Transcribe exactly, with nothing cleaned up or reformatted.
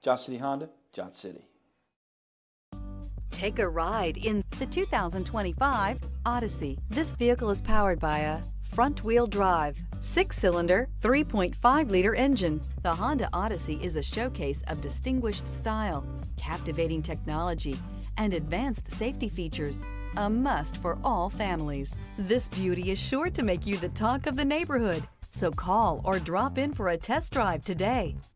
Johnson City Honda, Johnson City. Take a ride in the two thousand twenty-five Odyssey. This vehicle is powered by a front-wheel drive, six-cylinder, three point five liter engine. The Honda Odyssey is a showcase of distinguished style, captivating technology, and advanced safety features. A must for all families. This beauty is sure to make you the talk of the neighborhood. So call or drop in for a test drive today.